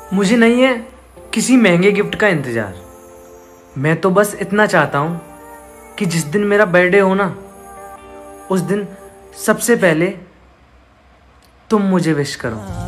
मुझे नहीं है किसी महंगे गिफ्ट का इंतज़ार। मैं तो बस इतना चाहता हूँ कि जिस दिन मेरा बर्थडे हो ना, उस दिन सबसे पहले तुम मुझे विश करो।